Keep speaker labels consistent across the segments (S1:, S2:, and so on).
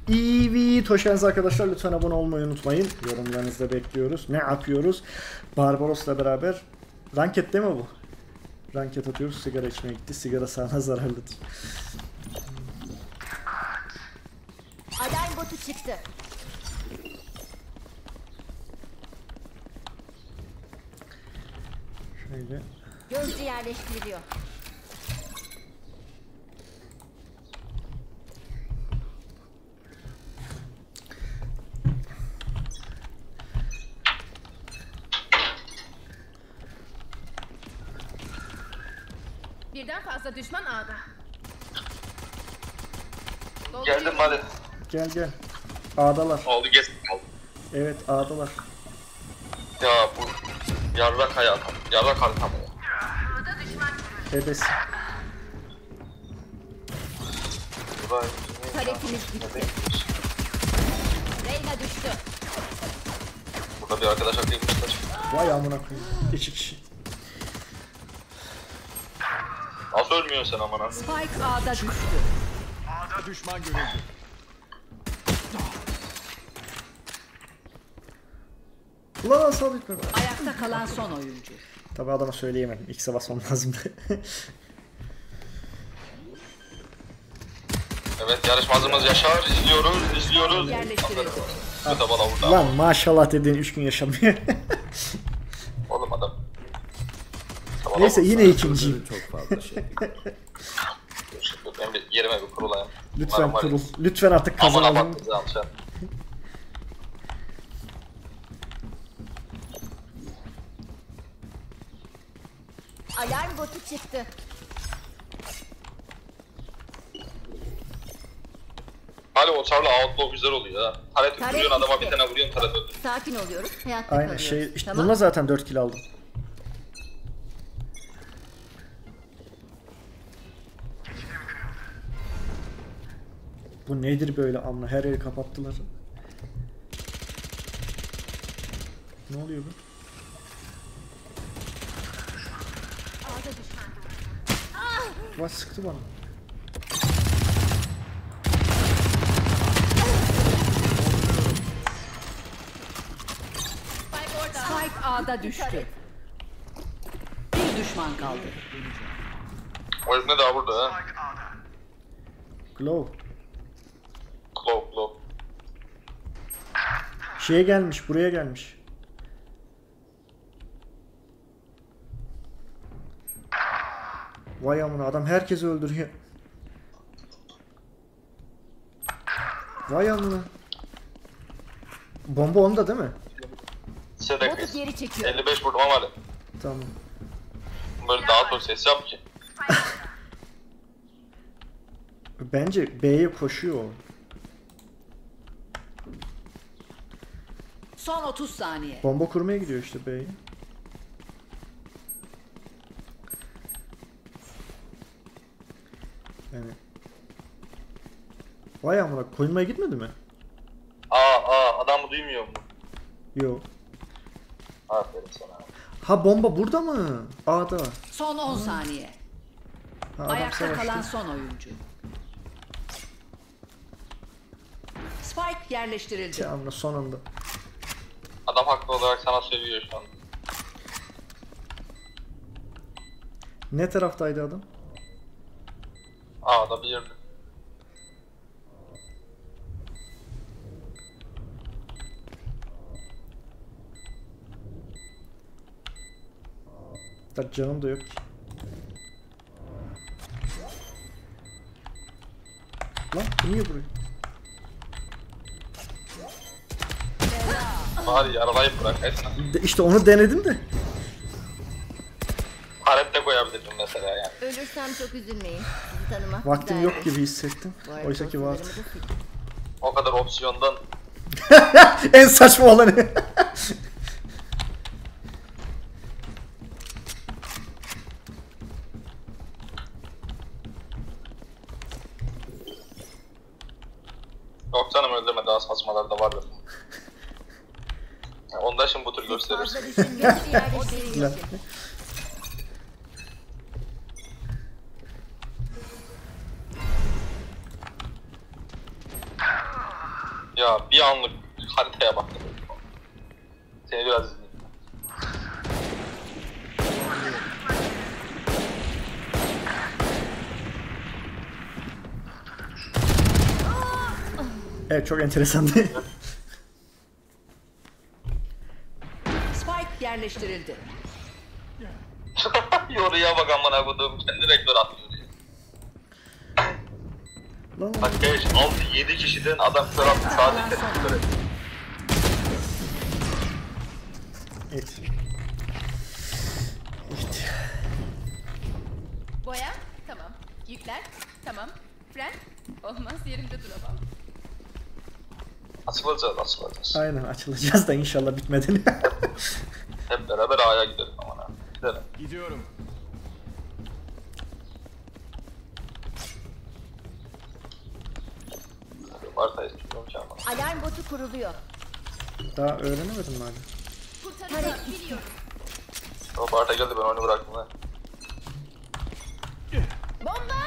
S1: Evet, hoş geldiniz arkadaşlar. Lütfen abone olmayı unutmayın. Yorumlarınızı da bekliyoruz. Ne yapıyoruz? Barbaros'la beraber ranket değil mi bu? Ranket atıyoruz. Sigara içmeye gitti. Sigara sağlığa zararlıdır.
S2: Alarm botu çıktı.
S1: Şöyle.
S2: Gözcü yerleştiriliyor.
S3: Birden fazla düşman ağda.
S4: Geldim hadi.
S1: Gel gel. A'dalar.
S4: Oldu geç kaldı.
S1: Evet, A'dalar.
S4: Ya bu yarrak hayatım. Yarrak haritam.
S1: Ebes.
S2: Paletimiz gitti. Reyna düştü.
S4: Burada bir arkadaş akıymışlar.
S1: Vay amına koyayım. İki kişi.
S4: Nasıl ölmüyorsun sen amına?
S5: Spike A'da düştü.
S6: A'da düşman görüldü.
S1: Ulan sabit mi?
S5: Ayakta kalan son oyuncu.
S1: Tabi adama söyleyemedim. X'e basmam lazımdı.
S4: Evet yarışmacımız Yaşar. İzliyoruz.
S5: Yerleştirildi.
S4: Bu da bana vurdu.
S1: Lan maşallah dediğin 3 gün yaşamıyor.
S4: Oğlum adam. Bana
S1: Neyse
S4: vurdu.
S1: yine ikinciyim.
S6: Çok fazla şey.
S4: Ben bir yerime bir kurulayım.
S1: Lütfen kurul. Lütfen artık
S4: Aman
S1: kazanalım.
S4: abarttınız almışlar.
S2: Alarm botu çıktı.
S4: Hala o çarla outlaw güzel oluyor ha. Taret
S2: Taret
S4: vuruyorsun adama
S2: gitti.
S4: bir tane vuruyorsun taret öldürüyor.
S2: Sakin oluyoruz. Hayatta
S1: Aynen
S2: kalıyoruz.
S1: şey işte
S2: Tamam.
S1: buna zaten 4 kill aldım. Bu nedir böyle amına, her yeri kapattılar. Ne oluyor bu? Vay sıktı bana.
S5: Spike A'da düştü. Bir düşman kaldı.
S4: O herif ne daha burada ha?
S1: Glow.
S4: Claw.
S1: Şeye gelmiş, buraya gelmiş. Vay amına, adam herkesi öldürüyor. Vay amına. Bomba onda değil mi?
S4: Sedek.
S2: Botu geri çekiyor.
S4: 55 vurdum ama hadi.
S1: Tamam.
S4: Böyle daha çok ses yap ki.
S1: Bence B'ye koşuyor o.
S5: Son 30 saniye.
S1: Bomba kurmaya gidiyor işte B'ye. Yani. Vay amına, koyulmaya gitmedi mi?
S4: Adamı duymuyor mu?
S1: Yo.
S4: Aferin sana.
S1: Ha bomba burada mı? A'da.
S5: Son 10 saniye.
S1: Ha, adam
S5: Ayakta
S1: savaştı.
S5: kalan son oyuncu. Spike yerleştirildi.
S1: Amına son anda.
S4: Adam haklı olarak sana seviyor şu an.
S1: Ne taraftaydı adam?
S4: A'da bir yerde.
S1: Da canım da yok ki. Lan bu niye buraya?
S4: Bari arabayı bırak etme.
S1: İşte onu denedim de.
S4: Taret de koyabilirdim mesela yani.
S2: Ölürsem çok üzülmeyin. Sizi tanımak
S1: Vaktim
S2: güzel.
S1: yok gibi hissettim.
S2: Bu arada
S1: Oysa ki var.
S2: dostlarımı da sil-
S4: O kadar opsiyondan
S1: En saçma olanı.
S4: yok canım öldürme daha saçmalar da vardır. Yani onda şimdi bu tür gösteririz.
S2: Fazla düşünmeyin. Yerleştiriliyor.
S4: Ya bir anlık haritaya baktım. Seni biraz izleyeyim.
S1: Evet, çok enteresandı.
S5: Spike yerleştirildi.
S4: Yoruya bak amına koduğum. Kendi rektör atıyor ya.
S1: Lan
S4: Bak 5, 6, 7 kişiden adam kör attı sadece kendini kör etti.
S1: evet. İşte.
S3: Boya. Tamam. Yükler. Tamam. Fren. Olmaz yerimde duramam.
S4: Açılacağız.
S1: Aynen, açılacağız da inşallah bitmeden.
S4: Hep beraber A'ya gidelim amına. Gidelim.
S6: Gidiyorum.
S4: Varsa istiyorum ki amına.
S2: Alarm botu kuruluyor.
S1: Daha öğrenemedim mi hala?
S3: Kurtaracağım biliyorum.
S4: O Barta geldi ben onu bıraktım ha.
S2: Bomba!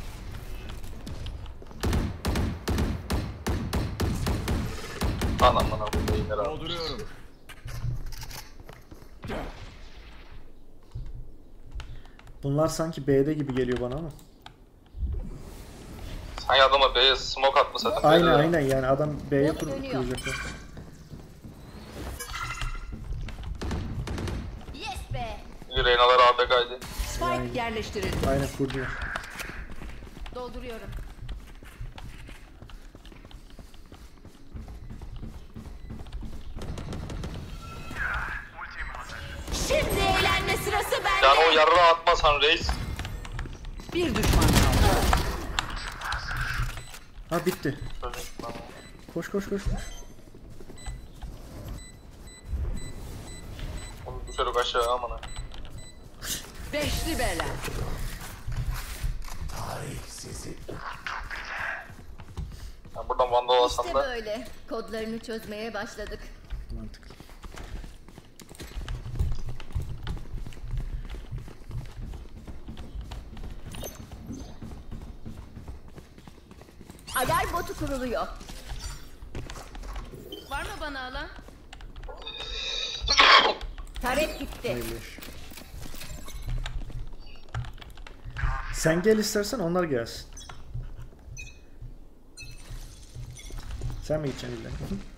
S4: Lan amına koduğum yine abi.
S6: Dolduruyorum.
S1: Bunlar sanki B'de gibi geliyor bana ama.
S4: Sen adama B'ye smoke atma zaten.
S1: Aynen yani adam B'ye
S2: Bot dönüyor.
S1: kuracaklar.
S2: Yes be!
S4: Reynalar AB kaydı.
S5: Spike yerleştirildi.
S1: Aynen kurdular.
S3: Dolduruyorum.
S2: Şimdi eğlenme sırası bende.
S4: Yani o yarra atmasan reis.
S5: Bir düşman kaldı.
S1: Ha bitti. Koş.
S4: Onu düşerek aşağı amına.
S5: Beşli bela.
S4: Yani buradan vandal alsan
S2: İşte
S4: da
S2: böyle. Kodlarını çözmeye başladık.
S1: Mantıklı.
S2: Alarm botu kuruluyor.
S3: Var mı bana alan?
S2: Taret gitti.
S1: Hayırlı iş. Sen gel istersen onlar gelsin. Sen mi gideceksin illa?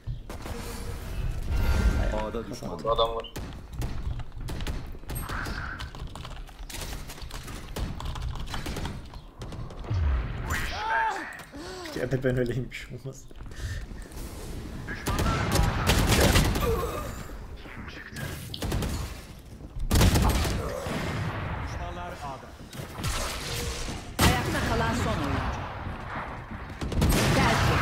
S6: A'da düşman.
S4: burada adam var.
S1: Ya da ben öyleymiş olmaz.
S6: Düşmanlar A'da.
S5: Ayakta kalan son oyuncu. Geldi.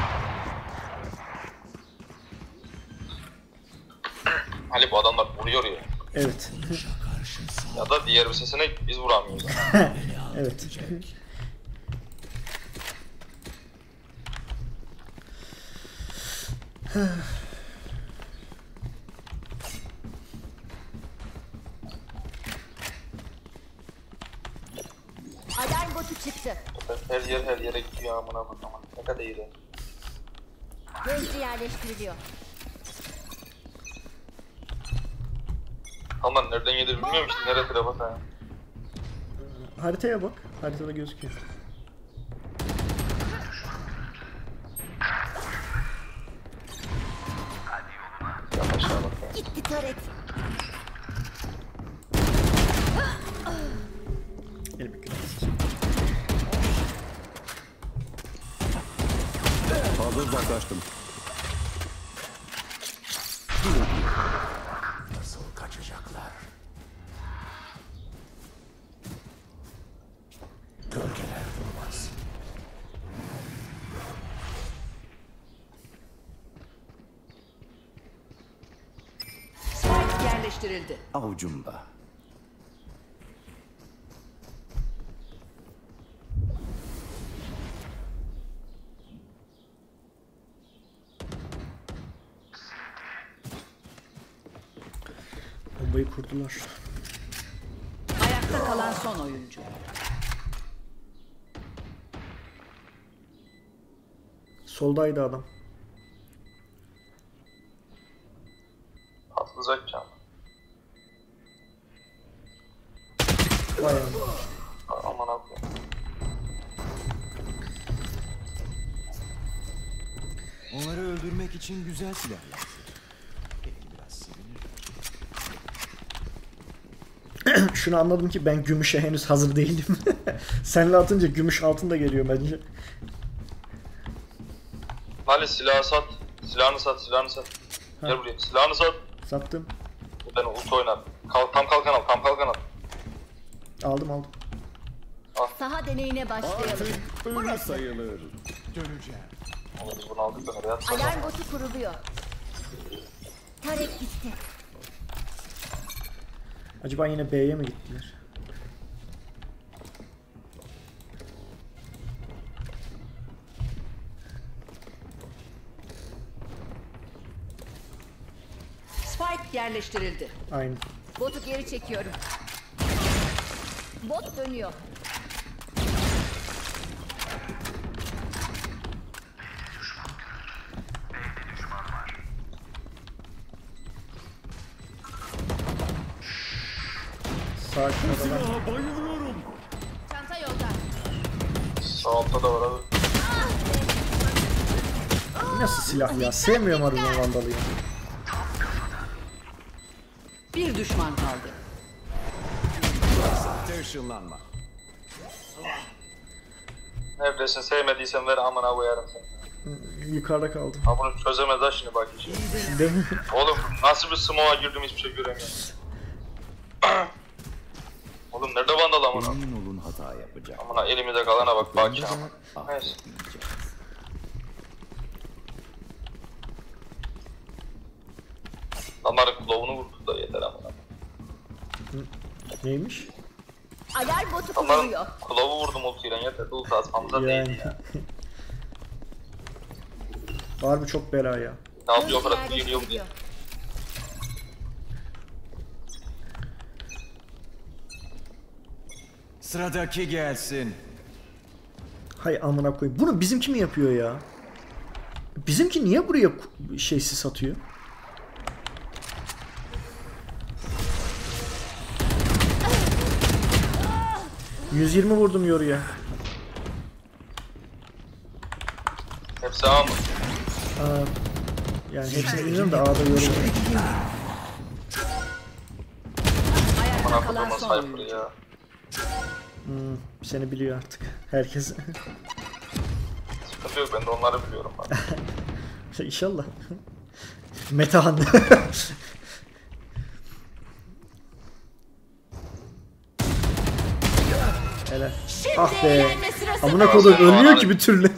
S4: Ali bu adamlar vuruyor ya.
S1: Evet.
S4: Ya da diğer bir sesine biz vuramıyoruz.
S1: Evet.
S2: Alarm botu çıktı.
S4: her yere gidiyor amına bak ama. Ne kadar iyi.
S2: Gözcü yerleştiriliyor.
S4: Aman nereden gelir bilmiyorum ki. Nereye bile bak ha.
S1: Haritaya bak. Haritada gözüküyor.
S4: Yap aşağı bak ya.
S2: Gitti taret.
S1: Elime güneş.
S6: Fazla uzaklaştım. Nasıl kaçacaklar? Gölgeler durmaz.
S5: Spike yerleştirildi.
S6: Avucumda.
S1: Bombayı kurdular.
S5: Ayakta kalan son oyuncu.
S1: Soldaydı adam.
S7: Onları öldürmek için güzel silah lazım. Peki biraz sevinirim.
S1: Şunu anladım ki ben gümüşe henüz hazır değilim. Senle atınca gümüş altın da geliyor bence.
S4: Mali silahı sat. Silahını sat, silahını sat.
S1: Ha.
S4: Gel buraya, silahını sat.
S1: Sattım.
S4: Ben ulti oynar. Tam kalkan al, tam kalkan al.
S1: Aldım.
S2: Saha deneyine başlayalım.
S6: Ölü sayılır.
S7: Döneceğim.
S4: Ama biz bunu aldık da nereye atacağız?
S2: Alarm botu kuruluyor. Tarek gitti.
S1: Acaba yine B'ye mi gittiler?
S5: Spike yerleştirildi.
S1: Aynı.
S2: Botu geri çekiyorum. Bot dönüyor.
S1: Sakin ol.
S6: Bayılıyorum.
S3: Çanta yolda.
S4: Sağ altta da var abi.
S1: Nasıl silah ya? Sevmiyorum harbiden Vandal'ı ya.
S5: Bir düşman kaldı.
S7: Sahte ışınlanma.
S4: Neredesin, sevmediysen ver amına koyarım seni.
S1: Yukarıda kaldım.
S4: Ha bunu çözemez ha şimdi bak işi.
S1: Değil mi?
S4: Oğlum nasıl bir smoke'a girdim hiçbir şey göremiyorum. Oğlum nerede vandal amına?
S6: Emin olun hata yapacak.
S4: Amına elimizde kalana bak bak ya. Neyse. Adamların klovunu vurduk da yeter amına.
S1: Neymiş?
S2: Alarm botu
S4: Adamların
S2: kuruluyor.
S4: klovu vurdum ultiyle yeter. Ulti atmamıza değil
S1: Yani.
S4: ya.
S1: Harbi çok bela ya.
S4: Ne yapıyor
S2: Gözcü
S4: kadar geliyor diye.
S2: yerleştiriliyor.
S7: Sıradaki gelsin.
S1: Hay amına koyayım. Bunu bizimki mi yapıyor ya? Bizimki niye buraya şeysiz atıyor? ...120 vurdum yoruya.
S4: Hepsi A mı?
S1: Aa, yani hepsini bilmiyorum da A'da yorum var.
S5: Ayakta
S4: Bana
S5: kalan
S4: kurulma
S5: son
S4: Cypher
S5: oyuncu.
S4: ya.
S1: Seni biliyor artık. Herkes.
S4: Sıkıntı yok ben de onları biliyorum ben.
S1: İnşallah. Metehan. Helal. Ah be.
S2: Eğlenme sırası.
S1: Amına kodum ölmüyor ki bir türlü.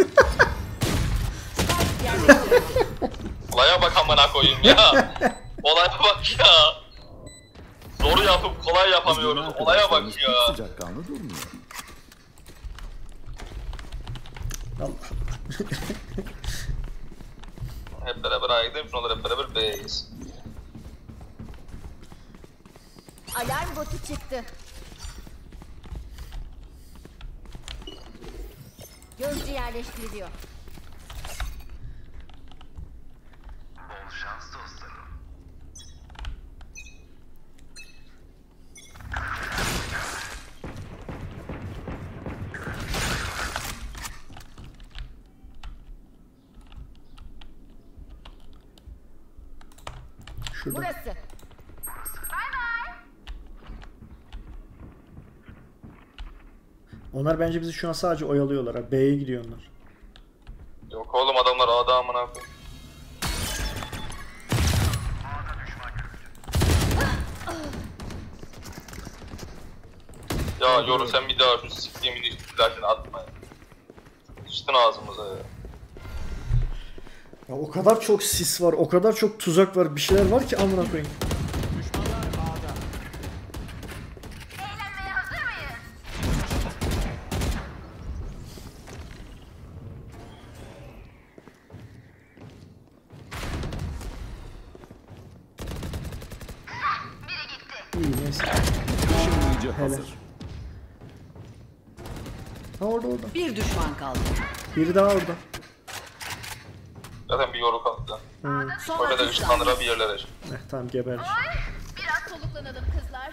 S4: Olaya bak amına koyayım ya. Olaya bak ya. Zoru yapıp kolay yapamıyoruz. Olaya bak ya.
S6: Sıcakkanlı durmuyor.
S1: Allah.
S4: Hep beraber A'ya gidelim. Şunlar hep beraber B'yiz.
S2: Alarm botu çıktı. Gözcü yerleştiriliyor.
S1: Şurada.
S2: Burası.
S1: Onlar bence bizi şu an sadece oyalıyorlar. Ha. B'ye gidiyor onlar.
S4: Yok oğlum adamlar A'da amına koyayım. Ya Yoru sen bir daha şu siktiğimin flash'ını atma ya. Sıçtın ağzımıza ya.
S1: Ya o kadar çok sis var, o kadar çok tuzak var, bir şeyler var ki amına koyayım.
S7: Düşmanlar A'da.
S1: İyi neyse.
S6: Işınlayıcı
S1: Helal.
S6: hazır.
S1: Ha orada.
S5: Bir düşman kaldı.
S1: Biri daha orada.
S4: Zaten bir Yoru kaldı.
S5: Son
S4: Öyle de
S5: 30
S4: ışınlandıra
S5: saniye.
S4: bir yerlere şimdi.
S1: Tamam gebermiş.
S3: Biraz soluklanalım kızlar.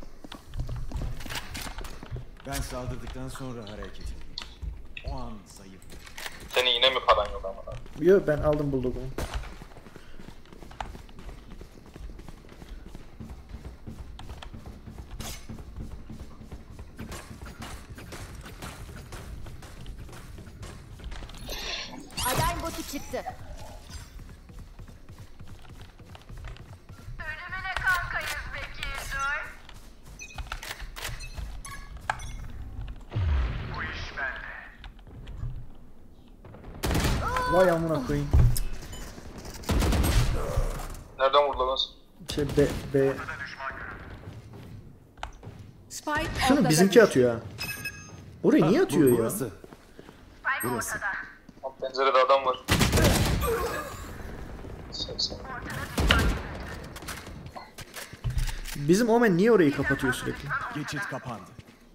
S7: Ben saldırdıktan sonra hareket edin. O an zayıf.
S4: Senin yine mi paran yok amına?
S1: Yo ben aldım Bulldog'umu.
S2: Alarm botu çıktı.
S1: Vay amına koyayım.
S4: Nereden vurdu lan?
S1: Şey B.
S5: Spike
S1: Şunu
S5: ortada
S1: bizimki
S5: düştü.
S1: atıyor ha. Orayı niye atıyor ya?
S6: Burası. Burası.
S4: Bak, pencerede adam var. 80.
S1: Bizim Omen niye orayı kapatıyor sürekli?
S7: Geçit kapandı.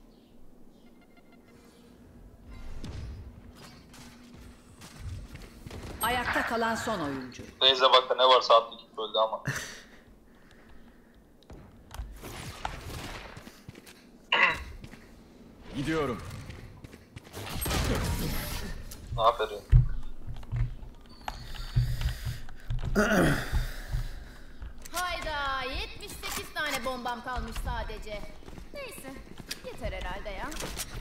S5: Ayakta kalan son oyuncu.
S4: Neyse bak da ne varsa attı gitti öldü ama.
S7: Gidiyorum.
S4: Aferin.
S2: Hayda 78 tane bombam kalmış sadece. Neyse yeter herhalde ya.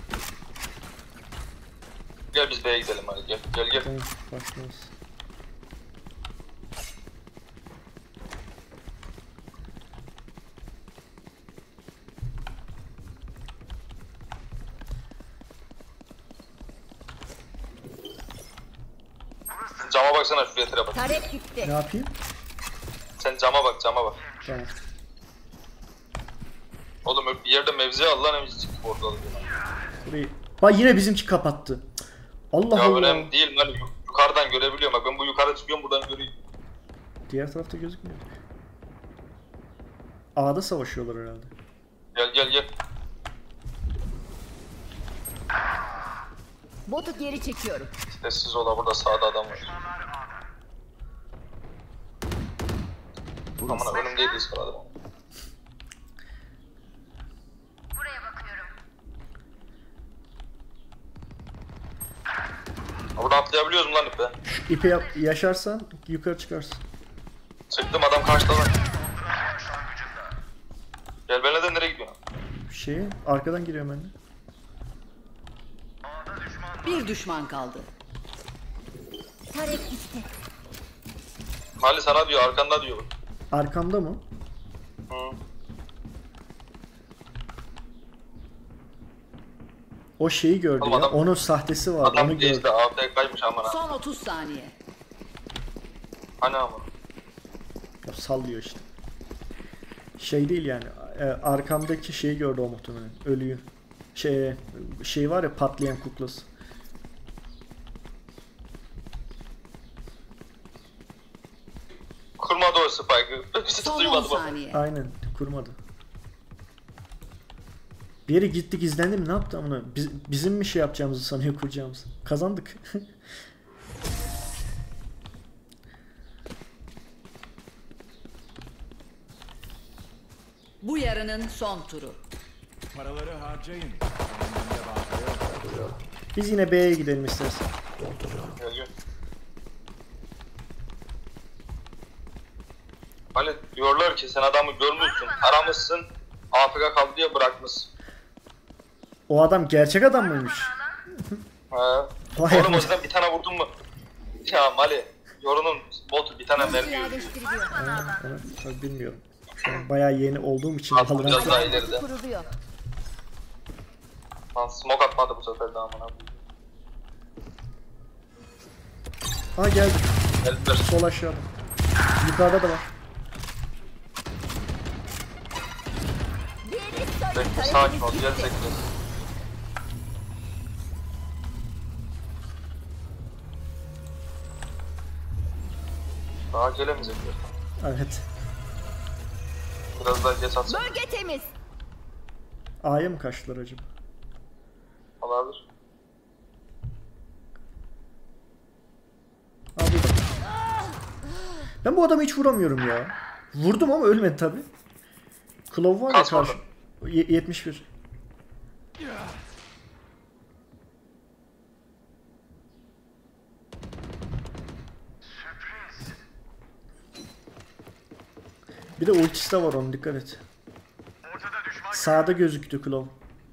S4: Gel biz B'ye gidelim hadi gel. Gel gel.
S1: Tamam, başlıyoruz.
S4: Cama baksana şuraya tire bak.
S2: Tarek gitti.
S1: Ne yapayım?
S4: Sen cama bak cama bak.
S1: Tamam.
S4: Oğlum bir yerde mevzi al lan emzi çıktı orada.
S1: Burayı. Bak yine bizimki kapattı. Allah
S4: Ya
S1: Allah.
S4: önemli değil lan yukarıdan görebiliyorum bak ben bu yukarı çıkıyorum buradan göreyim.
S1: Diğer tarafta gözükmüyor. A'da savaşıyorlar herhalde.
S4: Gel gel gel.
S2: Botu geri çekiyorum.
S4: Sessiz ol burada sağda adam var. Aman önümdeydi sırada. Buradan atlayabiliyoruz mu lan ipe?
S1: İpe yaşarsan yukarı çıkarsın.
S4: Çıktım adam kaçtı lan. Gel benimle de nereye gidiyorsun?
S1: Şeye arkadan giriyorum ben de.
S5: Bir düşman kaldı.
S2: Tarek gitti.
S4: Hali sana diyor arkanda diyor.
S1: Arkamda mı?
S4: Hı.
S1: O şeyi gördü
S4: Oğlum
S1: ya.
S4: adam-
S1: Onun sahtesi var. Onu
S4: Adam
S1: gördü.
S4: geçti AFK'ymış aman ha.
S5: Son 30 saniye.
S4: Hani ama.
S1: Ya sallıyor işte. Şey değil yani. Arkamdaki şeyi gördü o muhtemelen. Ölüyü. Şey var ya patlayan kuklası.
S4: Kurmadı o spike'ı. Hiç
S5: Son 10
S4: duymadı bak.
S5: saniye.
S1: Aynen kurmadı. Bir yere gittik izlendim ne yaptı amına? Bizim mi şey yapacağımızı sanıyor kuracağımızı? Kazandık.
S5: Bu yarının son turu.
S7: Paraları harcayın. Önümde bankaya yok.
S1: Biz yine B'ye gidelim istersen.
S4: Gel gel. Hani diyorlar ki sen adamı görmüşsün, aramışsın, AFK kaldı diye bırakmışsın.
S1: O adam gerçek adam mıymış?
S4: Ha.
S1: Vay
S4: Oğlum o
S1: be.
S4: yüzden bir tane vurdun mu? Ya Mali, yorunun botu bir tane
S2: Botu
S4: mermi yiyor.
S2: yerleştiriliyor.
S1: Evet, tabii bilmiyorum. Şu an bayağı yeni olduğum için
S4: Atın
S1: Valorant-
S4: biraz daha
S2: Alarm
S4: ileride.
S2: botu kuruluyor.
S4: Lan smoke atmadı bu sefer de amına.
S1: Ha geldi.
S4: Geldiler.
S1: Sol aşağıda. Yukarıda da var.
S2: Biri sarı.
S4: Bekle sakin ol,
S2: Tarek'imiz
S4: gel
S2: gitti.
S4: bekle. Daha gelemeyecekler.
S1: Evet.
S4: Biraz daha geç atsın.
S2: Bölge temiz.
S1: A'ya mı kaçtılar acaba?
S4: Olabilir.
S1: Abi bak. Ben bu adamı hiç vuramıyorum ya. Vurdum ama ölmedi tabi. Klov var ya
S4: Kaç
S1: karşı.
S4: vurdun?
S1: 71. Bir de ultisi de var onun, dikkat et. Sağda gözüktü Claw.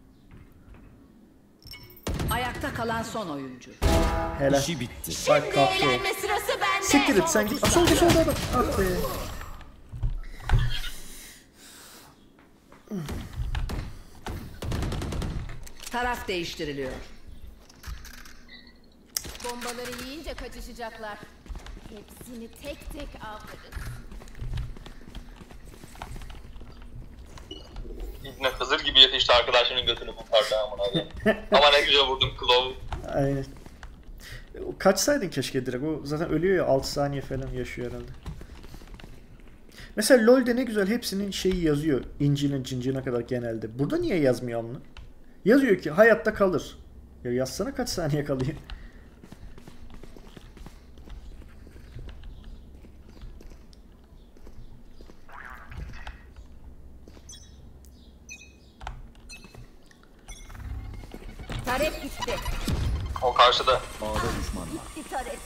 S5: Ayakta kalan son oyuncu.
S1: Helal.
S7: İşi bitti.
S1: Bak kalktı o.
S2: Eğlenme sırası bende.
S1: Siktir et sen git. Aa, solda adam. Ah be.
S5: Taraf değiştiriliyor.
S2: Bombaları yiyince kaçışacaklar. Hepsini tek tek avlarız.
S4: İbne Hızır gibi yetişti, arkadaşının götünü kurtardı amına koyayım. Ama ne güzel vurdum Claw.
S1: Aynen. Kaçsaydın keşke direkt. O zaten ölüyor ya, 6 saniye falan yaşıyor herhalde. Mesela LoL'de ne güzel hepsinin şeyi yazıyor. İncinin cincine kadar genelde. Burada niye yazmıyor onu? Yazıyor ki hayatta kalır. Ya yazsana kaç saniye kalıyor.
S2: Taret gitti.
S4: O karşıda.
S7: Ağda düşman var.
S2: Gitti taret.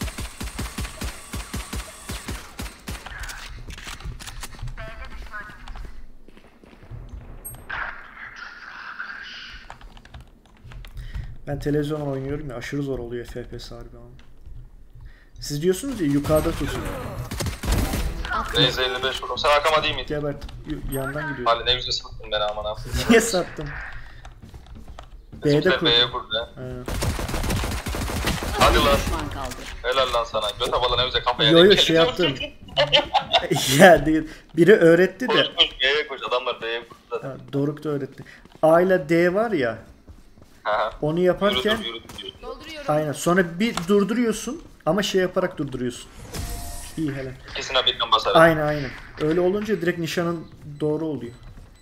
S1: Ben televizyondan oynuyorum ya, aşırı zor oluyor FPS harbi ama. Siz diyorsunuz ya yukarıda tutun.
S4: Raze 55 vurdum. Sen arkama değil miydin?
S1: Gebert yandan gidiyor.
S4: Ali ne güzel sattın beni amına.
S1: Niye sattım? B'de
S4: Bizimkiler
S1: kurdu.
S4: B'ye kurdu ya.
S1: Aynen.
S4: Hadi lan.
S5: Düşman kaldı.
S4: Helal lan sana. Göt havalı ne güzel kafaya
S1: Yo
S4: denk
S1: yo
S4: geldi.
S1: şey yaptım. Ya değil. Biri öğretti de.
S4: Koş koş B'ye koş. Adamlar B'ye kurdu zaten.
S1: Ha, Doruk da öğretti. A ile D var ya.
S4: Aha.
S1: Onu yaparken
S4: Yürüdüm.
S3: Dolduruyorum.
S1: aynen. Sonra bir durduruyorsun ama şey yaparak durduruyorsun. İyi helal.
S4: İkisine birden basar.
S1: Aynen. Öyle olunca direkt nişanın doğru oluyor.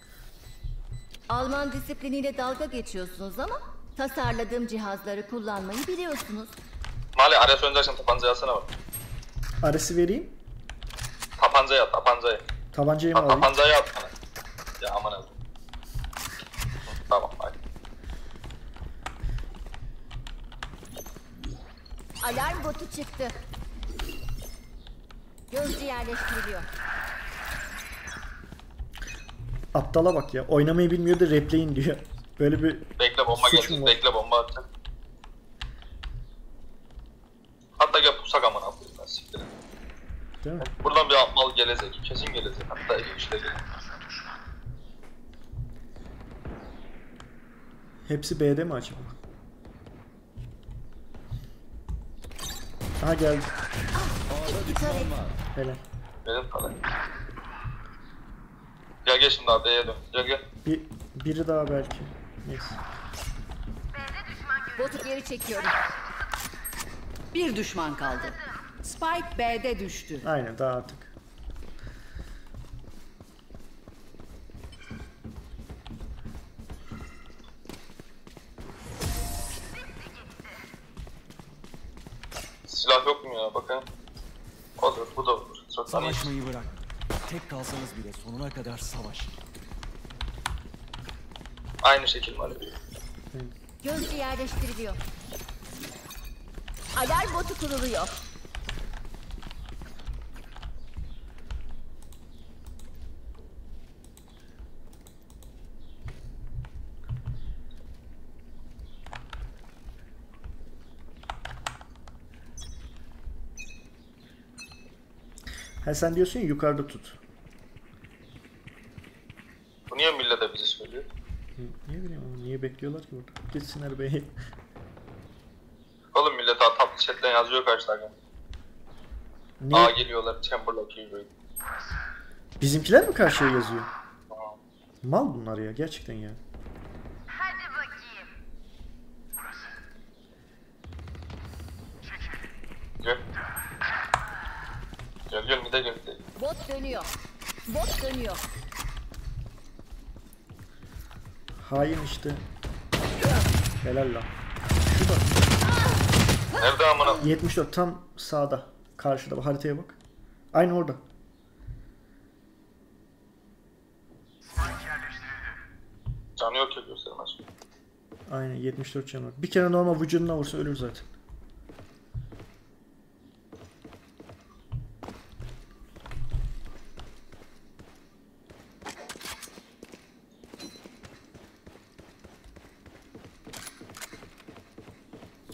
S2: Alman disipliniyle dalga geçiyorsunuz ama tasarladığım cihazları kullanmayı biliyorsunuz.
S4: Mali araya söndürsen tabancayı alsana bak.
S1: Arası vereyim.
S4: Tabancayı at, tabancayı.
S1: Tabancayı mı alayım?
S4: Tabancayı at bana. Ya aman abi. Tamam hadi.
S2: Alarm botu çıktı. Gözcü yerleştiriliyor.
S1: Aptala bak ya. Oynamayı bilmiyor da replay'in diyor. Böyle bir
S4: Bekle bomba
S1: suç mu
S4: gelecek.
S1: var?
S4: Bekle bomba atacak. Hatta gel pusak aman abi. Siktir.
S1: Değil mi?
S4: Buradan bir atmalı gelecek. Kesin gelecek. Hatta iki işte gelecek.
S1: Hepsi B'de mi acaba? Aha geldi.
S7: Ağda düşman var.
S1: Helal.
S4: Benim kadar. Gel şimdi abi B'ye dön. Gel.
S1: Biri daha belki. Neyse.
S2: Botu geri çekiyorum.
S5: Bir düşman kaldı. Spike B'de düştü.
S1: Aynen daha artık.
S4: Silah yok mu ya bakayım. Olur bu da olur. Çok iyi.
S7: Savaşmayı bırak. Tek kalsanız bile sonuna kadar savaşın.
S4: Aynı şekil var.
S2: Gözcü yerleştiriliyor. Alarm botu kuruluyor.
S1: Ha sen diyorsun ya yukarıda tut.
S4: Bu niye millete bizi söylüyor?
S1: Ne bileyim ama niye bekliyorlar ki burada? Gitsinler B'ye.
S4: Oğlum millet tatlı chatten yazıyor karşılarken.
S1: Niye?
S4: Aa geliyorlar Chamberlain gibi.
S1: Bizimkiler mi karşıya yazıyor? Mal bunlar ya gerçekten ya.
S4: Gel. Gel bir de gel.
S2: Bot dönüyor. Bot dönüyor.
S1: Hain işte. Helal lan.
S4: Nerede amına?
S1: 74 tam sağda. Karşıda bak, haritaya bak. Aynı orada.
S4: Canı yok ya göstermez.
S1: Aynen 74 canı var. Bir kere normal vücuduna vursa ölür zaten.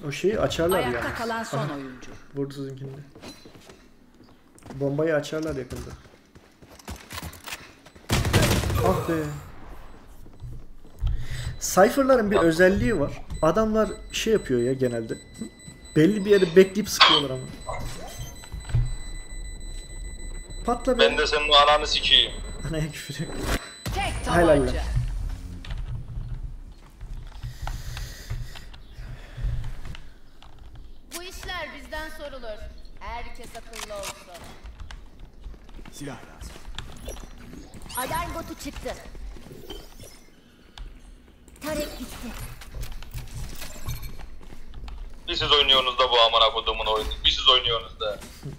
S1: O şeyi açarlar
S5: Ayakta
S1: yani.
S5: kalan son oyuncu.
S1: Vurdu sizinkini de. Bombayı açarlar yakında. Ah be. Cypher'ların bir özelliği var. Adamlar şey yapıyor ya genelde. Belli bir yere bekleyip sıkıyorlar ama. Patla be.
S4: Ben de senin o ananı sikeyim.
S1: Anaya küfür yok.
S5: Tek
S1: Helal
S5: tabanca.
S1: lan.
S3: Bu işler bizden sorulur. Herkes akıllı olsun.
S7: Silah lazım.
S2: Alarm botu çıktı. Tarek gitti.
S4: Bir siz oynuyorsunuz da bu amına kodumun oyunu. Bir siz oynuyorsunuz da.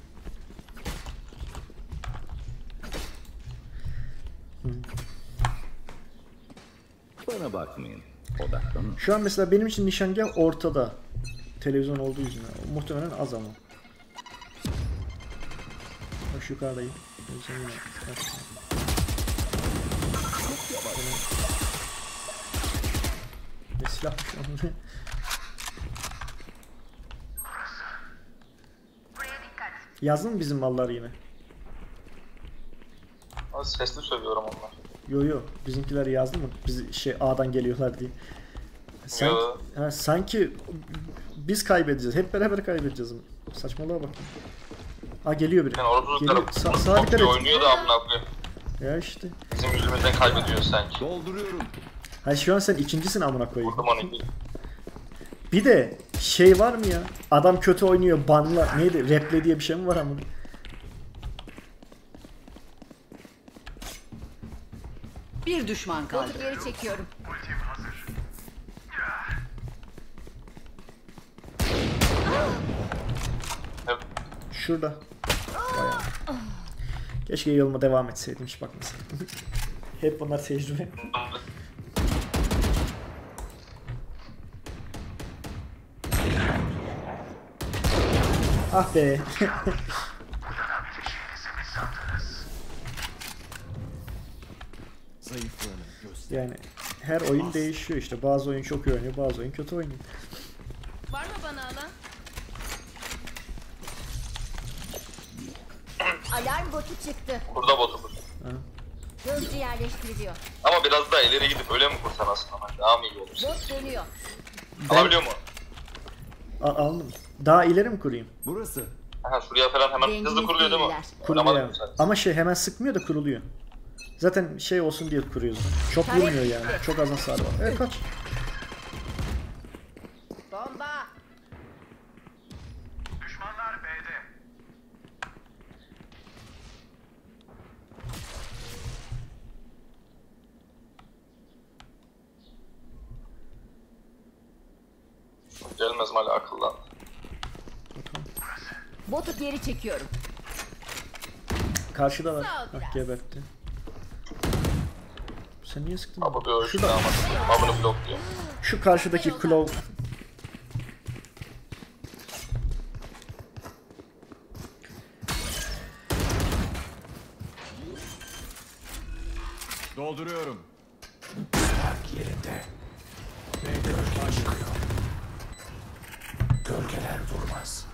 S6: Bana bakmayın. Odaklanın.
S1: Şu an mesela benim için nişangah ortada. Televizyon olduğu yüzünden. Muhtemelen az ama. Bak yukarıdayım. Televizyon yine. Ne silahmış onun. Yazdın mı bizim mallar yine?
S4: Az sesli söylüyorum onlar.
S1: Yo yo, bizimkiler yazdı mı? Biz şey A'dan geliyorlar diye. Sanki,
S4: Yo.
S1: sanki biz kaybedeceğiz. Hep beraber kaybedeceğiz. Saçmalığa bak. Aa geliyor biri.
S4: Yani orada
S1: Geliyor. Sağa
S4: çok
S1: dikkat
S4: iyi
S1: et.
S4: oynuyor da amına koyayım.
S1: Ya işte.
S4: Bizim yüzümüzden kaybediyoruz sanki.
S7: Dolduruyorum.
S1: Hayır şu an sen ikincisin amına koyayım.
S4: Vurdum onu.
S1: Bir de şey var mı ya? Adam kötü oynuyor banla. Neydi? Reple diye bir şey mi var amına?
S5: Bir düşman kaldı.
S2: Botu geri çekiyorum.
S4: Hep
S1: Şurada. Bayağı. Keşke yoluma devam etseydim hiç bakmasaydım. Hep bunlar tecrübe. Ah be.
S7: Zayıflığını göster.
S1: Yani her oyun değişiyor işte. Bazı oyun çok iyi oynuyor, bazı oyun kötü oynuyor.
S3: Var mı bana alan?
S2: Alarm botu çıktı.
S4: burada botumuz.
S2: Gözcü yerleştiriliyor.
S4: Ama biraz daha ileri gidip öyle mi kursan aslında? Daha mı iyi olur?
S2: Bot dönüyor.
S4: Alabiliyor mu?
S1: Aldım. Daha ileri mi kurayım?
S7: Burası.
S4: Aha şuraya falan hemen
S2: Dengesiz
S4: hızlı kuruluyor değil mi?
S2: değiller.
S1: Kuruluyor.
S4: Oynamadım sen.
S1: Ama şey hemen sıkmıyor da kuruluyor. Zaten şey olsun diye kuruyoruz. Çok
S2: Taret
S1: vurmuyor yani.
S2: gitti.
S1: Çok az hasar var. Evet kaç.
S2: Bomba.
S4: Gelmez mi hala akıllan?
S2: Botu geri çekiyorum.
S1: Karşıda var.
S3: Sağ ol
S1: Bak
S3: biraz.
S1: gebertti. Sen niye sıktın?
S4: Ama bir
S1: Şurada.
S4: ölçüde ama. Abını blokluyor.
S1: Şu karşıdaki Claw.
S7: Dolduruyorum.
S6: Yerinde. Ve gölge çıkıyor. Gölgeler vurmaz.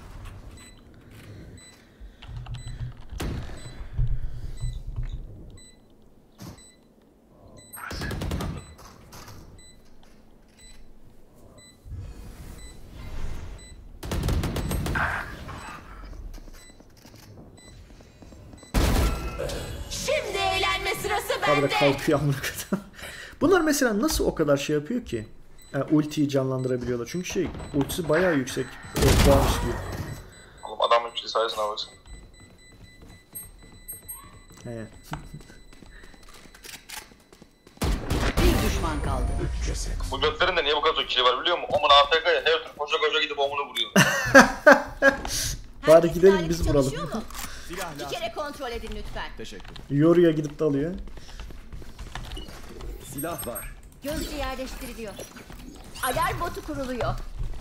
S2: Şimdi eğlenme sırası
S1: Abi de kalkıyor amına kadar. Bunlar mesela nasıl o kadar şey yapıyor ki? Ultiyi canlandırabiliyorlar. Çünkü şey ultisi bayağı yüksek. Puan istiyor.
S4: Oğlum adamın üçlü sayesinde baksana.
S1: He.
S5: Bir düşman kaldı.
S6: Ceset.
S4: Bu götlerin de niye bu kadar çok kişi var biliyor musun? Omun AFK'ya her türlü koşa koşa gidip omunu vuruyor.
S1: Bari gidelim biz vuralım.
S2: Mu?
S7: Silah
S2: Bir
S7: lazım.
S2: kere kontrol edin lütfen.
S7: Teşekkür.
S1: Yoruya gidip de alıyor.
S7: Silah var.
S2: Gözcü yerleştiriliyor. Alarm botu kuruluyor.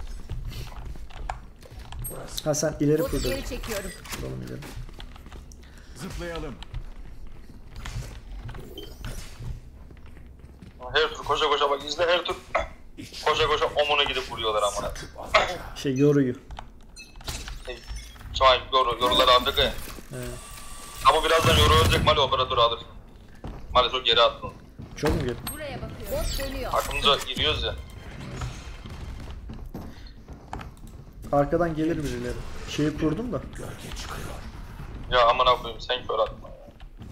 S1: Ha sen ileri
S2: Botu
S1: kurdun.
S2: geri çekiyorum.
S1: Kuralım ileri.
S7: Zıplayalım.
S4: Her türlü koşa koşa bak izle her türlü. Koşa koşa omuna gidip vuruyorlar amına.
S1: Şey yoruyu.
S4: Şu an yorular aldık ya.
S1: Evet.
S4: Ama birazdan yoru ölecek, Mali operatörü alır. Mali çok geri attın.
S1: Çok mu geldi?
S3: Buraya bakıyorum.
S2: Bot dönüyor.
S4: Aklımıza giriyoruz ya.
S1: Arkadan gelir birileri. Şeyi kurdum da.
S6: Gölge çıkıyor.
S4: Ya amına koyayım sen kör atma ya.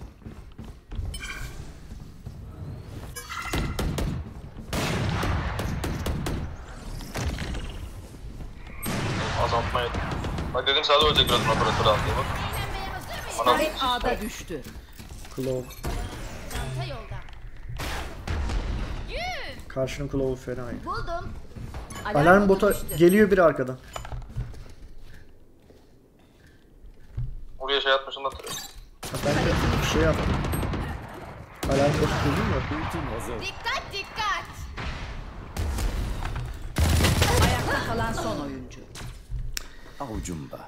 S4: Azaltmayı. Bak dedim sadece ölecek birazdan operatörü aldı bak.
S3: Eğlenmeye hazır mıyız?
S4: Ana
S5: Spike A'da düştü.
S1: Claw.
S3: Çanta yolda. Yüz.
S1: Karşının Claw'u fena iyi.
S2: Buldum.
S1: Alarm bota
S2: düştü.
S1: geliyor biri arkadan.
S4: buraya şey atmışım da duruyor.
S1: Ha, ben de bir şey yaptım. Alarm botu kurdum mu?
S7: Ultim hazır.
S3: Dikkat dikkat.
S5: Ayakta kalan son oyuncu.
S7: Avucumda.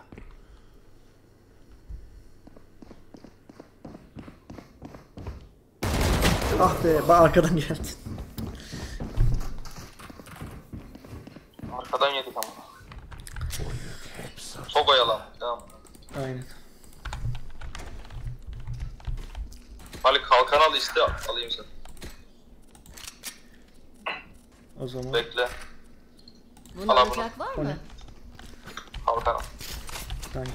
S1: Ah be, arkadan geldi.
S4: Arkadan yedik ama. Çok oyalan. Tamam.
S1: Aynen.
S4: Ali kalkan al iste alayım sen.
S1: O zaman
S4: Bekle.
S2: Bunu
S4: Al bunu.
S2: alacak var
S1: O ne?
S2: mı?
S4: Kalkan al.
S1: sanki.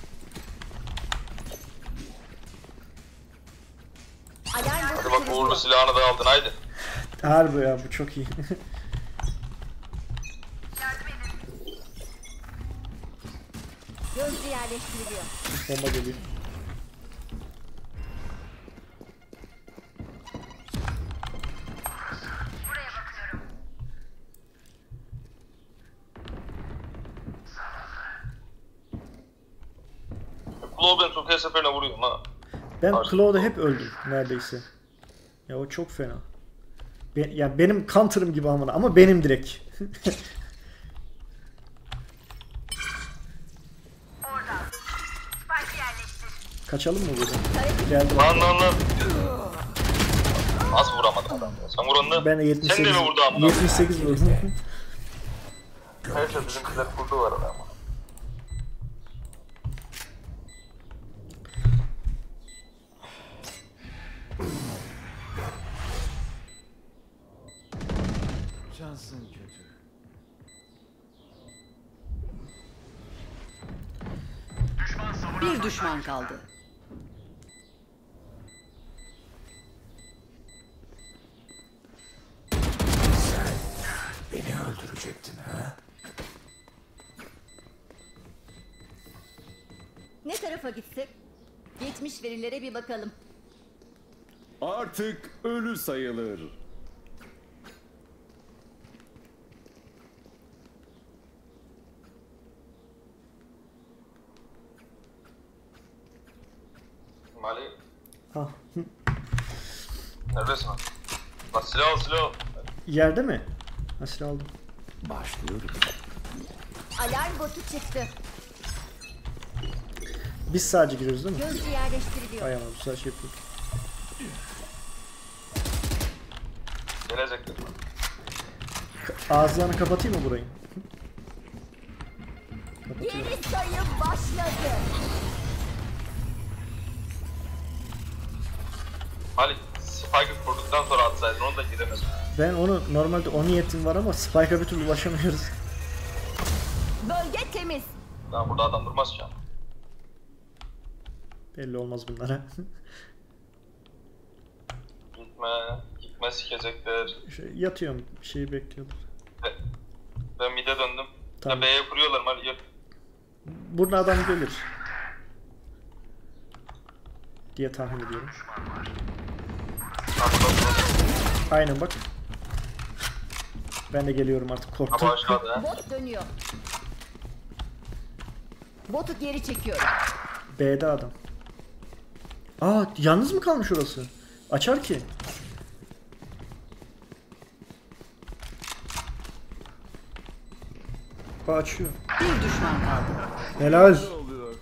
S2: Alarm
S4: Hadi
S2: botu
S4: bak uğurlu
S2: kuruluyor.
S4: silahını da aldın haydi.
S1: Harbi ya, bu çok iyi.
S2: Gözcü yerleştiriliyor.
S1: Bomba geliyor.
S4: Kulağı ben Türkiye seferine vuruyorum ha.
S1: Ben
S4: Karşı-
S1: Claw'da hep öldüm neredeyse. Ya o çok fena. Ya benim counter'ım gibi amına, ama benim direkt. Kaçalım mı buradan? Geldim.
S4: Lan. Az vuramadım adam. Sen vur onu.
S1: Ben de 78.
S4: Sen de mi vurdu amına?
S1: 78 vurdum.
S4: Her şey bizimkiler kurdu var ama.
S7: Şansın kötü.
S5: Bir düşman kaldı.
S6: Beni öldürecektin ha?
S2: Ne tarafa gitsek? Geçmiş verilere bir bakalım.
S7: Artık ölü sayılır.
S4: Mali.
S1: Ah,
S4: Neredesin lan? Lan silah al silah al.
S1: yerde mi? Ha, silah aldım.
S7: Başlıyoruz.
S2: Alarm botu çıktı.
S1: Biz sadece giriyoruz değil mi?
S2: Gözcü yerleştiriliyor.
S1: Ay ama güzel şey yapıyor.
S4: Gelecektir.
S1: Ağızlarını kapatayım mı burayı?
S2: Yeni sayım başladı.
S4: Mali Spike'ı kurduktan sonra atsaydın onu da giremez.
S1: Ben onu normalde o niyetim var ama Spike'a bir türlü ulaşamıyoruz.
S2: Bölge temiz.
S4: Daha burada adam durmaz şu an.
S1: Belli olmaz bunlara.
S4: Gitme sikecekler.
S1: Yatıyorum, şeyi bekliyorlar.
S4: Ben mid'e döndüm.
S1: Tamam.
S4: Ya B'ye kuruyorlar Mali gel.
S1: Buradan adam gelir diye tahmin ediyorum. Aynen bak. Ben de geliyorum artık,
S4: Ha
S1: korktum.
S4: başladı ha.
S2: Bot dönüyor. Botu geri çekiyorum.
S1: B'de adam. Aa, yalnız mı kalmış orası? Açar ki. Aa, açıyor.
S5: Bir düşman kaldı.
S1: Helal.
S7: Oluyor.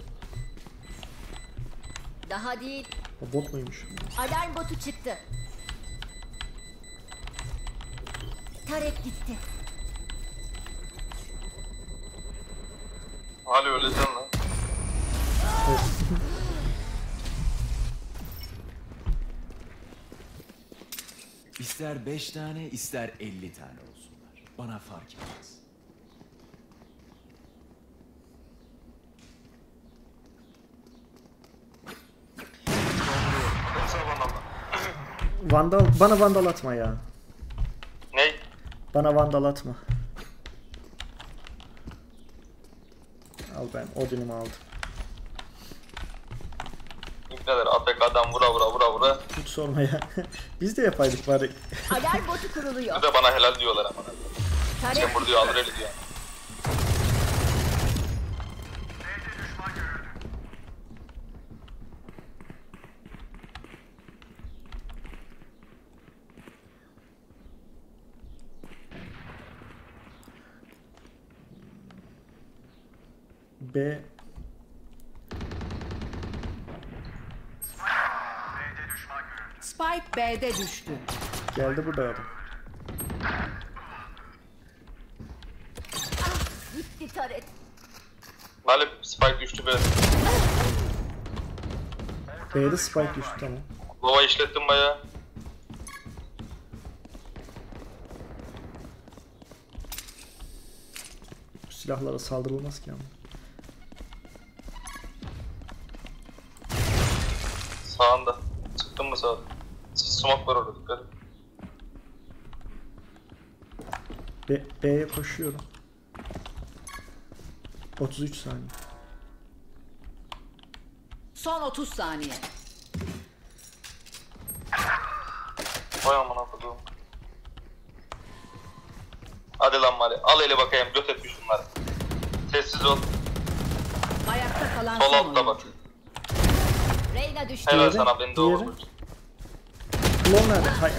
S2: Daha değil.
S1: O bot muymuş?
S2: Alarm botu çıktı. Tarek gitti.
S4: Hali öleceksin lan.
S7: İster 5 tane, ister 50 tane olsunlar. Bana fark etmez.
S1: Vandal, bana vandal atma ya.
S4: Ney?
S1: Bana vandal atma. Al ben Odin'imi aldım.
S4: İbneler APK'dan vura.
S1: Hiç sorma ya. Biz de yapaydık bari.
S2: Alarm botu kuruluyor.
S4: Bir de bana helal diyorlar ama.
S2: Tarek
S4: Chamber diyor alır eli diyor.
S1: B.
S5: Spike B'de düştü.
S1: Geldi burada adam.
S2: gitti Tarek.
S4: Hali spike düştü be.
S1: B'de spike düştü tamam.
S4: Lova işlettim baya.
S1: Bu silahlara saldırılmaz ki ama.
S4: Sağında. Çıktın mı sağda? Smoke var orada dikkat et.
S1: B'ye koşuyorum. 33 saniye.
S5: Son 30 saniye.
S4: Vay amına koduğum. Hadi lan Mali. Al eli bakayım. Göt etmiş bunları. Sessiz ol.
S5: Ayakta kalan
S4: Sol
S5: son
S4: altta bak.
S5: oyuncu.
S2: Reyna düştü.
S4: Helal
S1: Diğeri,
S4: sana beni de
S1: diğeri.
S4: olur.
S1: Klon nerede? Hayır.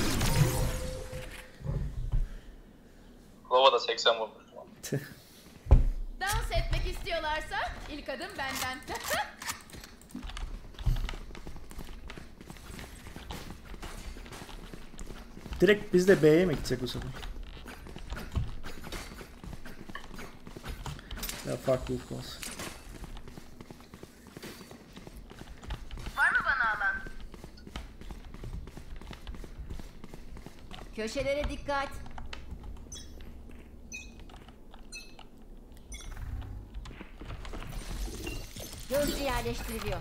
S4: Lova da 80 vurmuş.
S3: Dans etmek istiyorlarsa ilk adım benden.
S1: Direkt biz de B'ye mi gidecek bu sefer? Ya farklılık olsun.
S2: Köşelere dikkat. Gözcü yerleştiriliyor.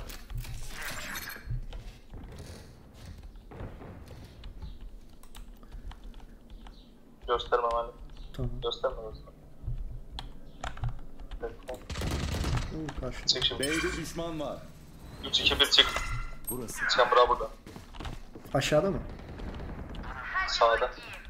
S4: Gösterme Mali.
S1: Tamam.
S4: Gösterme.
S1: Karşı.
S4: Çık şimdi.
S7: B'de düşman var.
S4: 3-2-1 çık.
S7: Burası.
S4: Chamber'a burada.
S1: Aşağıda mı?
S4: Sağda.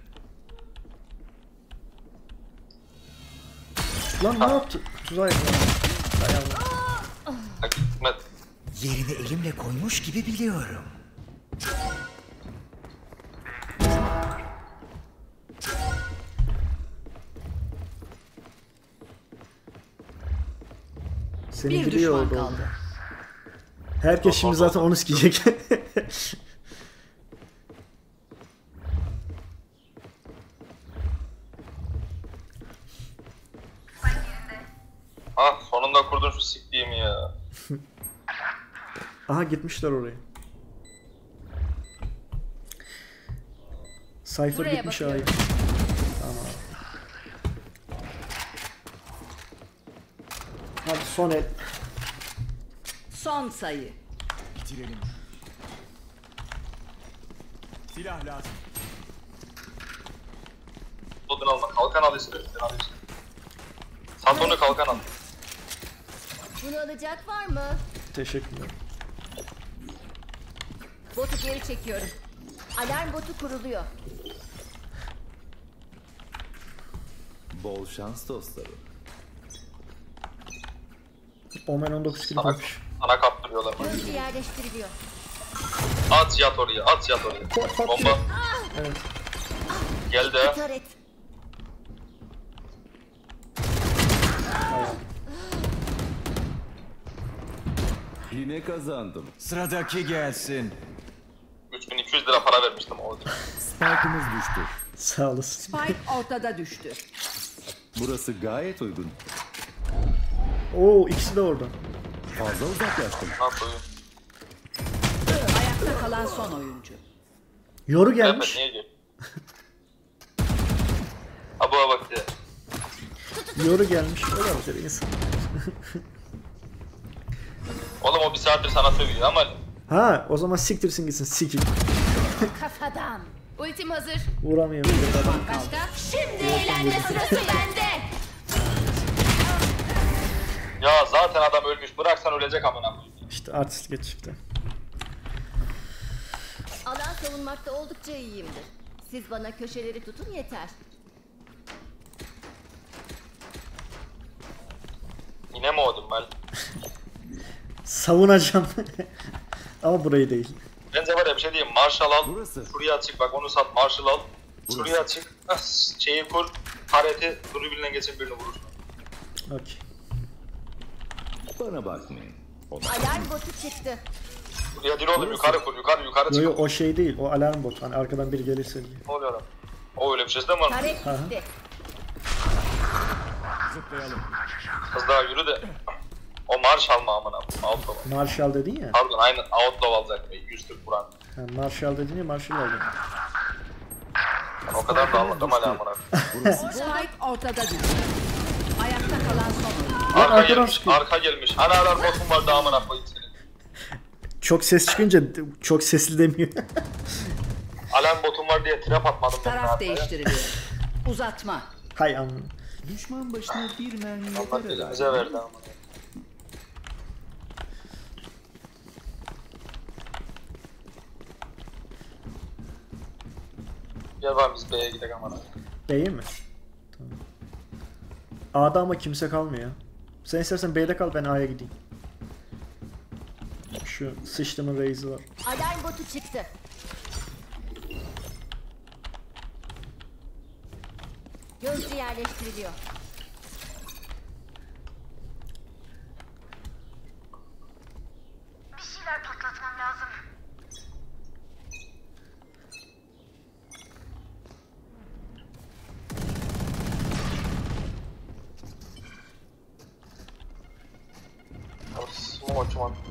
S1: Lan ne yaptı? Tuzağa yakaladı. Dayanma.
S4: Bak gitmedi.
S6: Yerini elimle koymuş gibi biliyorum.
S1: Seni
S5: Bir
S1: biliyor
S5: düşman
S1: oldu.
S5: kaldı.
S1: Herkes şimdi zaten onu sikecek.
S4: Ah sonunda kurdun şu siktiğimi ya.
S1: Aha gitmişler oraya. Cypher
S3: Buraya
S1: gitmiş
S3: bakıyorum.
S1: ay. Tamam. Hadi son el.
S5: Son sayı.
S7: Bitirelim. Silah lazım.
S4: Odun alma. Kalkan al istiyorsan al işte. Sat onu kalkan al.
S2: Bunu alacak var mı?
S1: Teşekkürler.
S2: Botu geri çekiyorum. Alarm botu kuruluyor.
S7: Bol şans dostlarım.
S1: Omen 19 kilo
S4: Sana,
S1: koymuş.
S4: sana kaptırıyorlar.
S2: Gözcü yerleştiriliyor.
S4: At yat oraya. At yat oraya. Bomba.
S1: Evet.
S4: Geldi ha.
S2: Taret.
S7: Yine kazandım. Sıradaki gelsin.
S4: 3200 lira para vermiştim o.
S7: Spike'ımız düştü.
S1: Sağ olasın.
S5: Spike ortada düştü.
S8: Burası gayet uygun.
S1: Oo, ikisi de orada.
S8: Fazla uzaklaştım.
S4: Amına koyayım.
S5: Ayakta kalan son oyuncu.
S1: Yoru
S4: Evet,
S1: gelmiş.
S4: niye diyor? Abu'a bak diye.
S1: Yoru gelmiş. Olabilir insan.
S4: Oğlum o bir saattir sana sövüyor ama
S1: Ha, o zaman siktirsin gitsin. Sikil.
S2: Kafadan.
S3: Ultim hazır.
S1: Vuramıyorum.
S3: Başka? Şimdi eğlenme sırası bende.
S4: ya zaten adam ölmüş. Bıraksan ölecek amına koyayım.
S1: İşte artistlik çıktı.
S2: Alan savunmakta oldukça iyiyimdir. Siz bana köşeleri tutun yeter.
S4: Yine mi oldum ben?
S1: Savunacağım. Ama burayı değil.
S4: Bence var ya bir şey diyeyim. Marshall al.
S8: Burası.
S4: Şuraya çık bak onu sat. Marshall al.
S8: Burası.
S4: Şuraya çık. Şeyi kur. Tareti birbirine geçin birini vurursun.
S1: Okey.
S8: Bana bakmayın.
S2: Alarm botu çıktı.
S4: Ya değil oğlum yukarı kur. Yukarı
S1: Yo
S4: çık.
S1: yo, o şey değil. O alarm bot. Hani arkadan biri gelirse diye.
S4: Ne oluyor lan? O öyle bir şey de mi var?
S2: Tarek gitti.
S7: Zıplayalım.
S4: Kız daha yürü de. O Marshall mı amına? Outlaw.
S1: Marshall dedin ya.
S4: Pardon aynı Outlaw alacak be. 140 vuran.
S1: Ha, Marshall dedin ya, Marshall aldım.
S4: O kadar da anladım hala amına.
S5: Spike ortada düştü. Ayakta kalan son oyuncu.
S4: Arka
S1: arkadan
S4: gelmiş.
S1: sıkıyor.
S4: Arka gelmiş. Hani arar botum var da amına koyayım seni.
S1: Çok ses çıkınca çok sesli demiyor.
S4: Alarm botum var diye trap atmadım ben.
S5: Taraf değiştiriliyor. Uzatma.
S1: Hay anladım.
S8: Düşman başına bir mermi
S4: Allah
S8: yeter
S4: elimize
S8: herhalde.
S4: verdi amına. Gel var biz B'ye gidelim amına.
S1: Değil mi? Tamam. A'da ama kimse kalmıyor. Sen istersen B'de kal, ben A'ya gideyim. Şu sıçtımın reizi var.
S2: Alarm botu çıktı. Gözcü yerleştiriliyor.
S4: Smoke man.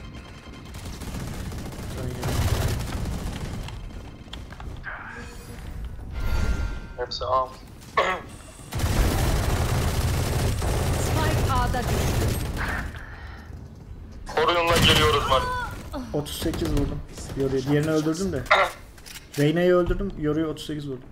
S4: Hepsi am.
S5: Spike A'da düştü.
S4: Koruyunla geliyoruz Mali.
S1: 38 vurdum. Yoru'yu. Diğerini öldürdüm de. Reyna'yı öldürdüm. Yoru'yu 38 vurdum.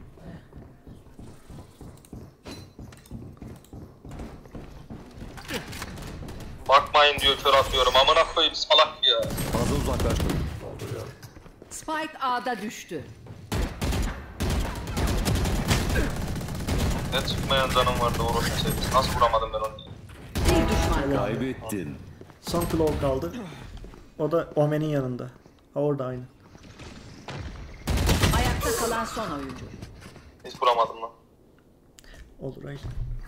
S4: Bakmayın diyor kör atıyorum. Amına koyayım salak ya.
S8: Fazla uzaklaştım.
S5: Spike A'da düştü.
S4: Ne çıkmayan canım vardı orası sevgisi. Nasıl vuramadım ben onu?
S5: Bir düşman kaldı.
S8: Kaybettin.
S1: Son claw kaldı. O da Omen'in yanında. Ha, orada aynı.
S5: Ayakta kalan son oyuncu.
S4: Hiç vuramadım lan.
S1: Olur aynı.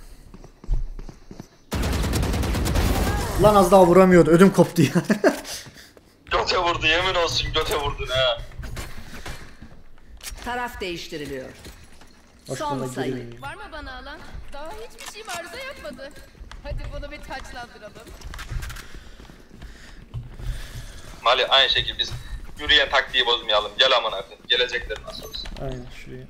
S1: Lan az daha vuramıyordu. Ödüm koptu ya.
S4: Göte vurdu yemin olsun göte vurdun ha.
S5: Taraf değiştiriliyor.
S1: Hoş
S5: Son
S1: bana
S5: sayı.
S1: girelim.
S3: Var mı bana alan? Daha hiçbir şeyim arıza yapmadı. Hadi bunu bir taçlandıralım.
S4: Mali aynı şekilde biz yürüyen taktiği bozmayalım. Gel amına koyayım. Gelecekler nasıl olsun.
S1: Aynen şuraya.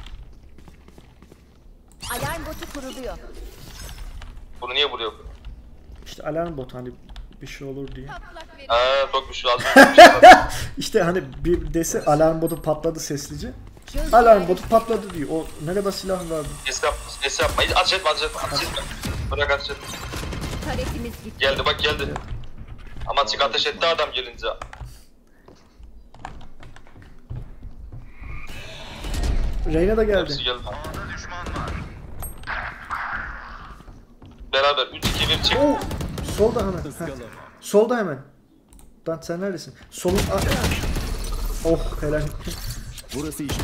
S2: Alarm botu kuruluyor.
S4: Bunu niye vuruyor bu?
S1: İşte alarm bot, hani bir şey olur diye.
S3: Patlak verin.
S4: Sokmuş lazım. Bir şey var.
S1: İşte hani bir dese alarm botu patladı seslice.
S2: Gözcü
S1: Alarm botu patladı diyor. O ne kadar silah vardı.
S4: Es yapma. Hiç ateş etme, ateş etme, ateş etme. Bırak ateş etme.
S2: Taretimiz gitti.
S4: Geldi bak geldi. Ama çık ateş etti adam gelince.
S1: Reyna da geldi.
S4: Hepsi geldi. Beraber 3-2-1 çık.
S1: Oo, solda hemen. Heh. Solda hemen. Lan sen neredesin? Solun... Oh helal.
S8: Burası işte.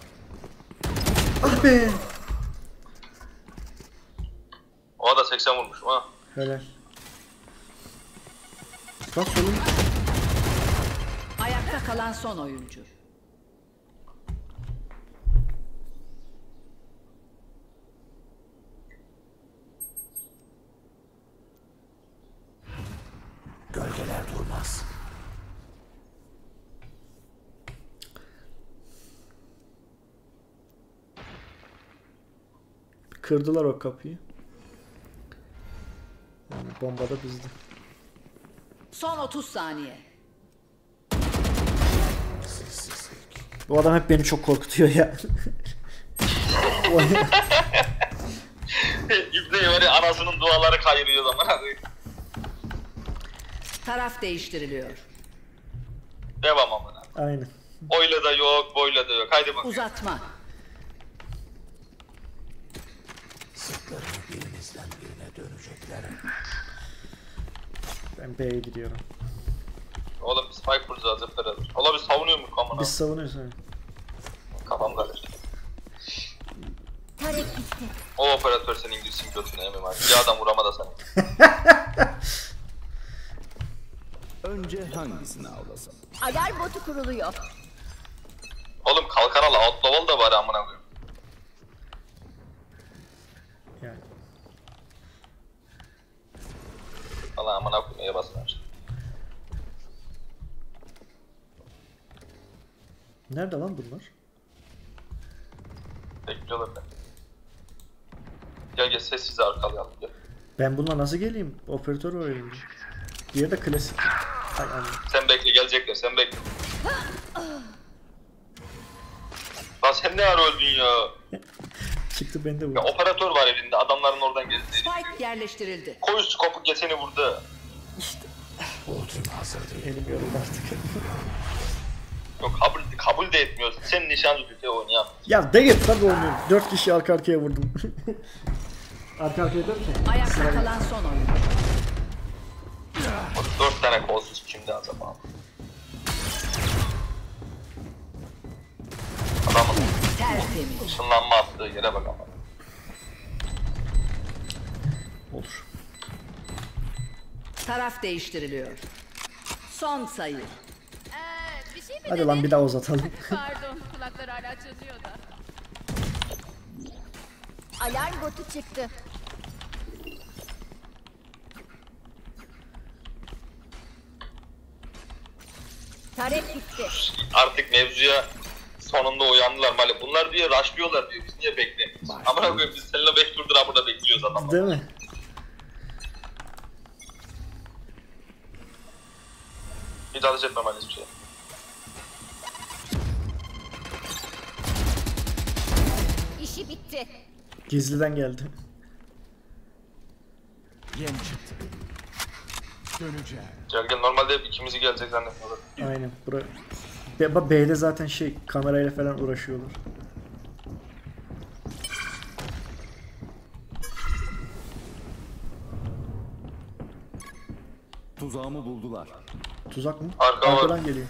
S1: Ah be.
S4: O da 80 vurmuşum ha.
S1: Helal. Lan solun...
S5: Ayakta kalan son oyuncu.
S6: vurmaz.
S1: Kırdılar o kapıyı. Yani bomba da bizde.
S5: Son 30 saniye.
S1: Bu adam hep beni çok korkutuyor ya.
S4: İbni böyle anasının duaları kayırıyor zaman.
S5: Taraf değiştiriliyor.
S4: Devam amına.
S1: Aynen.
S4: Öyle de yok, böyle de yok. Haydi bak.
S5: Uzatma.
S6: Birimizden birine dönecekler.
S1: Ben B'ye gidiyorum.
S4: Oğlum biz spike kuracağız hep beraber. Ola biz savunuyor muyuz amına?
S1: Biz savunuyoruz yani.
S4: Kafam karıştı.
S2: Tarek gitti.
S4: O operatör senin girsin götüne emim abi. Bir adam vuramadı sana.
S8: Önce hangisini avlasam?
S2: Alarm botu kuruluyor.
S4: Oğlum kalkan al, outlaw da bari amına koyayım.
S1: Yani.
S4: Allah amına koyayım neye basınlar.
S1: Nerede lan bunlar?
S4: Bekliyorlar beni. Gel gel sessiz arkalayalım gel.
S1: Ben bununla nasıl geleyim? Operatör o elimde. Diğeri de klasik. Hay Allah.
S4: Sen bekle gelecekler sen bekle. Lan sen ne ara öldün ya?
S1: Çıktı beni de
S4: Ya
S1: vurdu.
S4: operatör var elinde adamların oradan geldi.
S5: Spike yerleştirildi.
S4: Koy üstü kopu geçeni vurdu.
S6: Ultim hazır değil.
S1: Elim yoruldu artık.
S4: Yok kabul de etmiyorsun. Sen nişancı bir oynayan.
S1: Ya de git tabi oynuyorum. 4 kişi arka arkaya vurdum. Arka arkaya derken.
S5: Ayakta kalan son oyuncu.
S4: 4 tane kolsuz kimdi acaba? Adamın
S5: Tertemiz.
S4: ışınlanma attığı yere bak ama.
S1: Olur.
S5: Taraf değiştiriliyor. Son sayı.
S3: Bir şey mi
S1: Hadi
S3: dedin?
S1: lan bir daha uzatalım.
S3: Pardon kulaklar hala çınlıyor da.
S2: Alarm botu çıktı. Tarek gitti.
S4: Artık mevzuya sonunda uyandılar Mali. Bunlar diyor rushlıyorlar diyor. Biz niye bekliyoruz? Amına koyayım biz seninle 5 turdur burada bekliyoruz adamlar.
S1: Değil mi?
S4: Hiç ateş etme Mali hiçbir şey.
S2: İşi bitti.
S1: Gizliden geldi.
S7: Yem çıktı. Döneceğim.
S4: Gel normalde hep ikimizi gelecek zannediyorlar.
S1: Aynen. B'de zaten şey kamerayla falan uğraşıyorlar.
S8: Tuzağımı buldular.
S1: Tuzak mı?
S4: Arka var.
S1: Arkadan geliyor.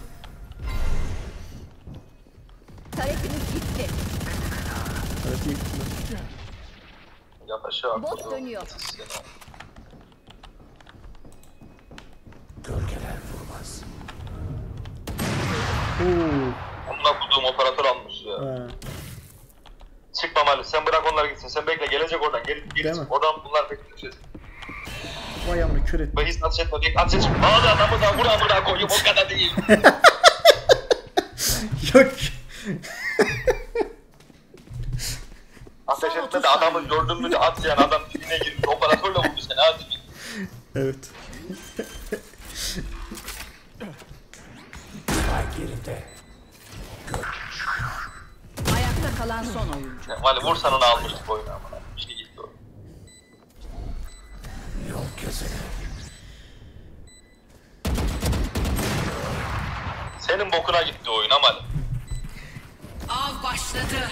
S2: Tarekimiz gitti.
S1: Evet iyi gittiler.
S4: Yap aşağı.
S2: Bot dönüyor.
S6: Gölgeler vurmaz.
S1: Oo.
S4: Amına koyduğum operatör almış ya.
S1: Ha.
S4: Çıkma Mali sen bırak onlar gitsin. Sen bekle gelecek oradan. Geri
S1: Değil mi?
S4: çık. Oradan bunlar bekliyor.
S1: Vay amına kör et.
S4: Ve hiç ateş etme. Bek ateş etme. Bazı adamı da vur amına koyayım. O kadar değil.
S1: Yok.
S4: Ateş etme de adamı gördün mü de at yani adam dibine girmiş. Operatörle vurdu seni hadi.
S1: Evet.
S6: Spike yerinde.
S5: Ayakta kalan son oyuncu.
S4: Mali vursan onu almıştık oyunu amına. Bir şey gitti o.
S6: Yol kesene.
S4: Senin bokuna gitti oyun Mali.
S5: Av başladı.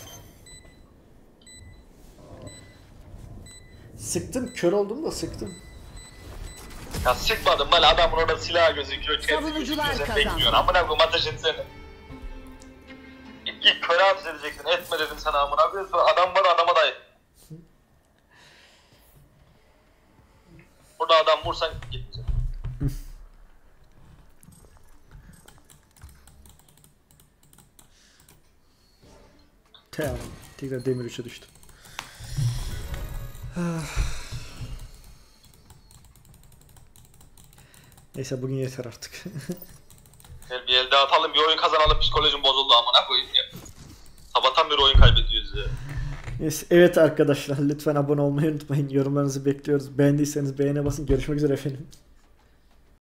S1: Sıktım. Kör oldum da sıktım.
S4: Ya sıkmadım Mali adamın orada silah gözüküyor. Kendi
S5: Savunucular
S4: gözüküyor sen
S5: kazandı.
S4: bekliyorsun. Amına koyayım ateş etsene. İlk köre ateş edecektin. Etme dedim sana amına koyayım. Sonra adam var adama da et. Burada adam vursan gitmeyecek.
S1: Tamam. Tekrar demir 3'e düştüm. Neyse bugün yeter artık.
S4: Gel bir el daha atalım, bir oyun kazanalım, psikolojim bozuldu amına koyayım ya. Sabahtan bir oyun kaybediyoruz ya.
S1: Neyse, evet arkadaşlar lütfen abone olmayı unutmayın. Yorumlarınızı bekliyoruz. Beğendiyseniz beğene basın. Görüşmek üzere efendim.